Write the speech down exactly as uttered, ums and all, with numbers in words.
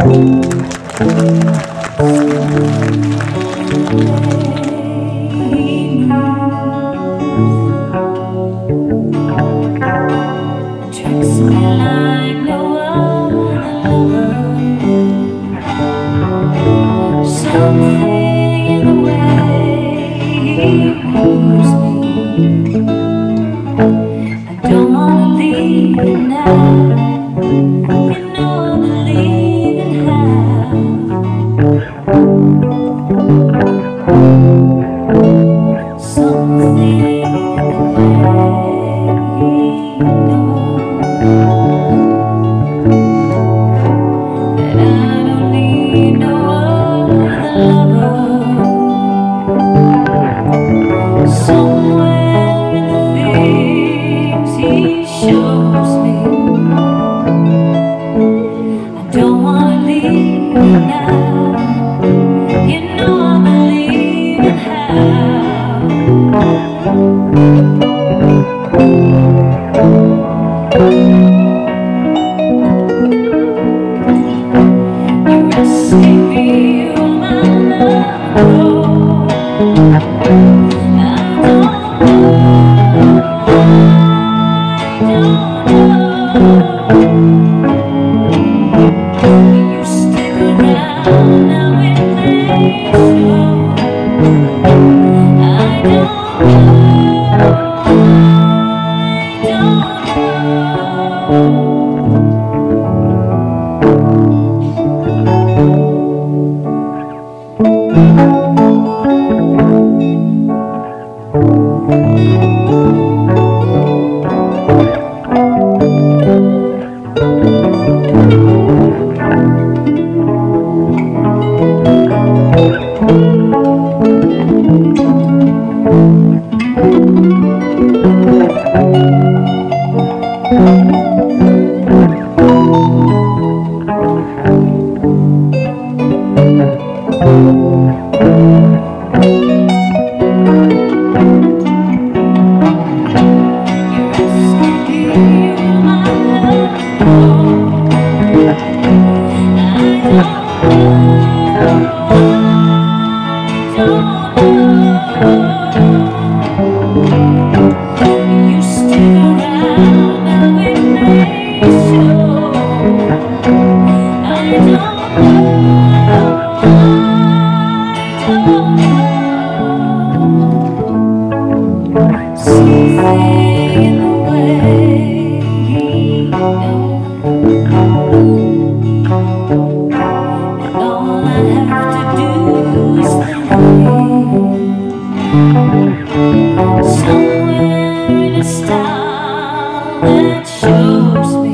Tricks me like no other lover. Something in the way he moves me. I don't wanna leave it now. You know I believe in how. Something in the way he knows that I don't need no other lover. Somewhere in the things he shows me, I don't wanna leave it now. You know I believe in how. You're asking me who my love goes. I don't know, I don't know. You stick around now, it may show. I don't know, I don't know. You stick around now, it may show. I don't know, I don't know. Something in the way he knows, and all I have to do is think of him. Somewhere in a style that shows me